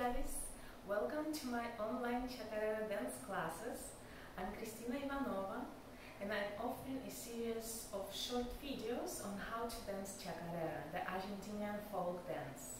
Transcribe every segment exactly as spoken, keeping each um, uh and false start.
guys, welcome to my online chacarera dance classes. I'm Cristina Ivanova and I'm offering a series of short videos on how to dance chacarera, the Argentinian folk dance.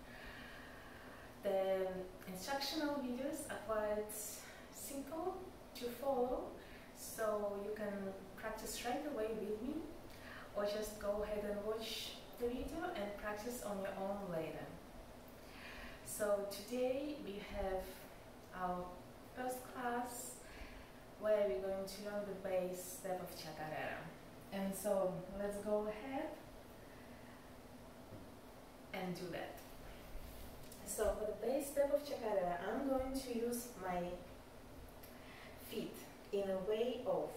The instructional videos are quite simple to follow, so you can practice right away with me, or just go ahead and watch the video and practice on your own later. So today we have our first class where we're going to learn the bass step of chacarera. And so let's go ahead and do that. So for the bass step of chacarera, I'm going to use my feet in a way of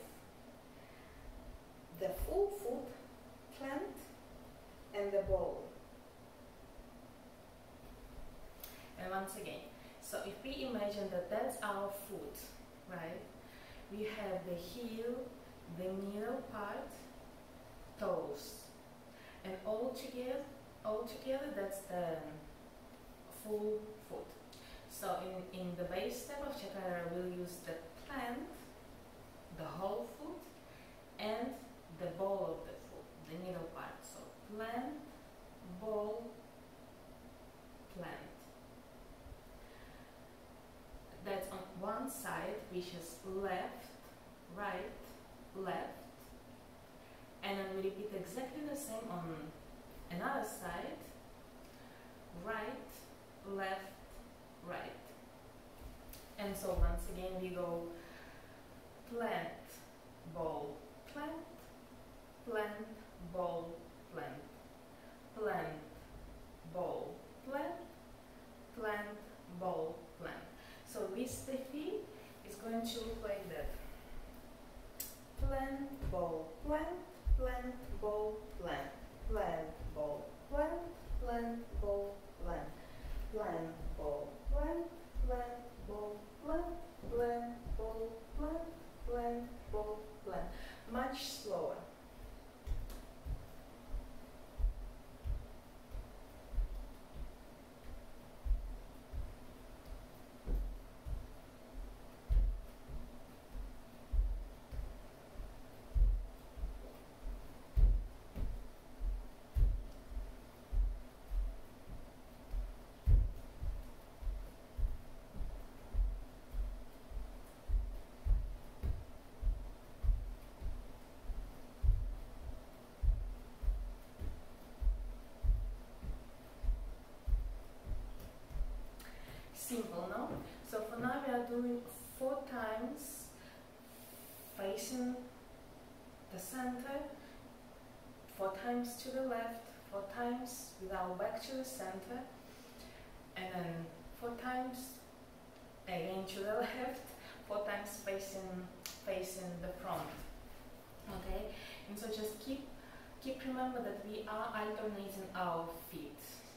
the full foot plant and the ball. And once again, so if we imagine that that's our foot, right? We have the heel, the middle part, toes, and all together, all together that's the full foot. So in, in the bass step of chacarera, we'll use the plant, the whole foot, and the ball of the foot, the middle part. So plant, ball, plant. That's on one side, which is left, right, left, and then we repeat exactly the same on another side, right, left, right. And so once again we go plant, ball, plant, plant, ball, plant, plant, ball, plant, plant, ball, plant. So with the feet, it's going to look like that. Plant, ball, plant, plant, ball, plant, plant, ball, plant, plant, ball, plant, plant, ball, plant, plant, ball, plant, plant, ball, plant, plant, ball, plant. Much slower. Simple, no? So for now we are doing four times facing the center, four times to the left, four times with our back to the center, and then four times again to the left, four times facing facing the front. Okay? And so just keep keep remember that we are alternating our feet.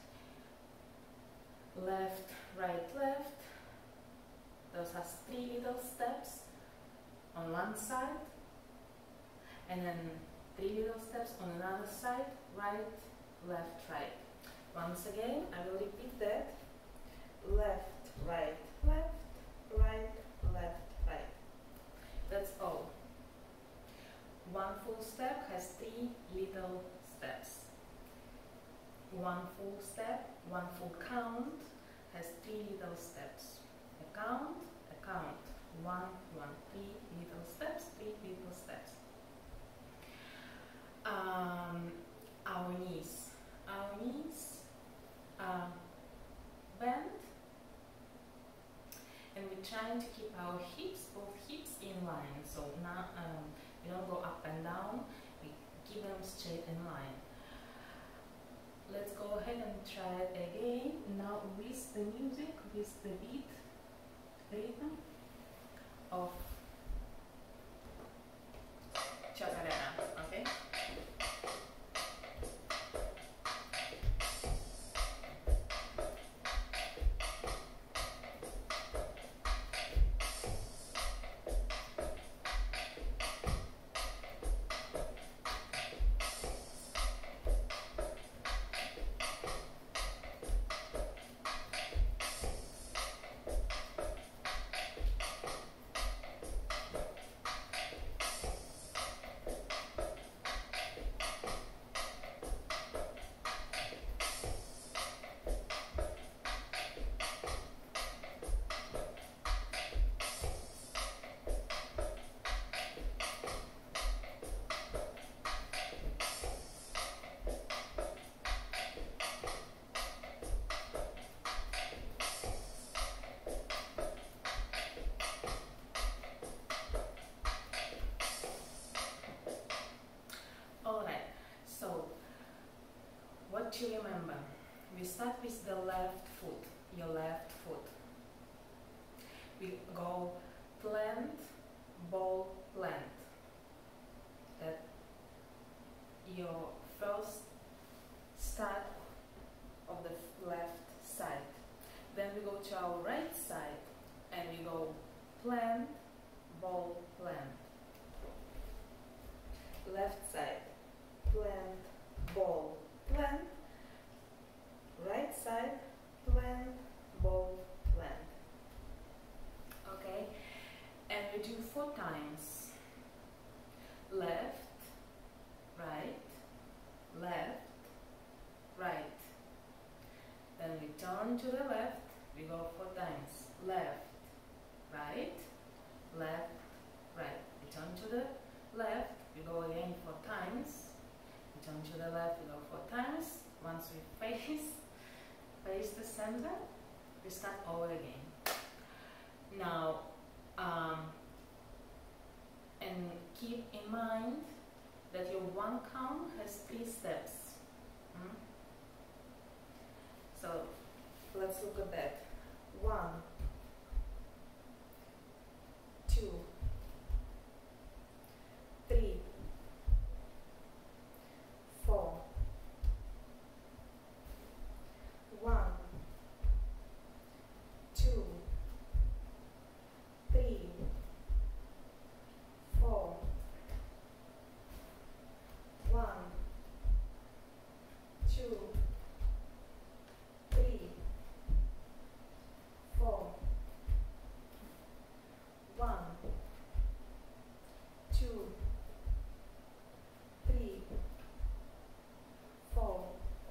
Left, right, left. Those are three little steps on one side, and then three little steps on another side, right, left, right. Once again, I will repeat that. Left, right, left, right, left, right. That's all. One full step has three little steps. One full step, one full count has three little steps. A count, a count. One, one, three little steps, three little steps. Um, our knees. Our knees are bent, and we're trying to keep our hips, both hips in line. So now um, we don't go up and down, we keep them straight in line. Let's go ahead and try it again. Now with the music, with the beat, rhythm of chacarera, okay? you remember, we start with the left foot, your left foot. We go plant, ball, plant. That your first start of the left side. Then we go to our right side and we go plant, ball, plant. Left side, plant, ball, plant. Right side, plant, ball, plant. Okay, and we do four times. Left, right, left, right. Then we turn to the left, we go four times. Left, right, left, right. We turn to the left, we go again four times. We turn to the left, we go four times. Once we face, face the center, we start over again. Now, um, and keep in mind that your one count has three steps. Hmm? So let's look at that. One, two, three, four. One, two, three, four. One, two, three, four. One, two, three, four.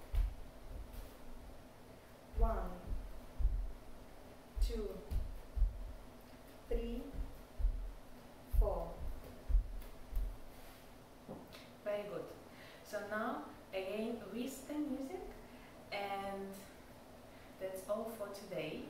One, two, three, four. Very good. So now again with the music, and that's all for today.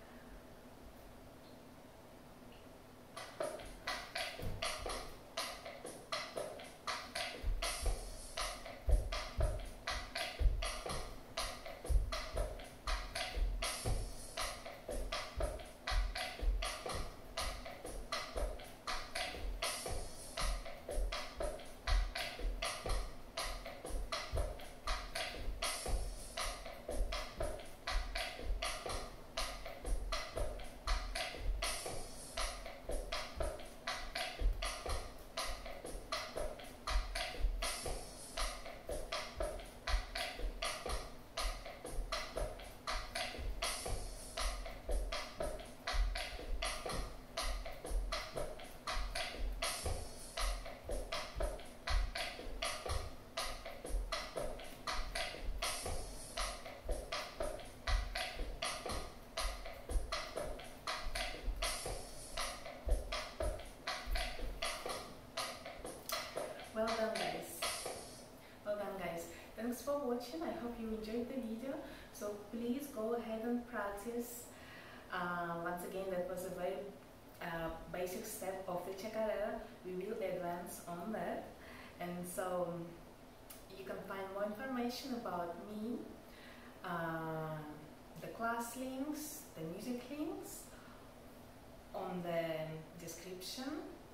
Well done, guys. Well done, guys. Thanks for watching. I hope you enjoyed the video. So please go ahead and practice. Uh, once again, that was a very uh, basic step of the chacarera. We will advance on that. And so you can find more information about me, uh, the class links, the music links on the description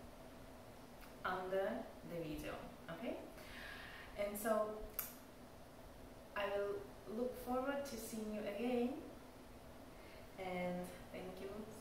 under the video. Okay, and so I will look forward to seeing you again, and thank you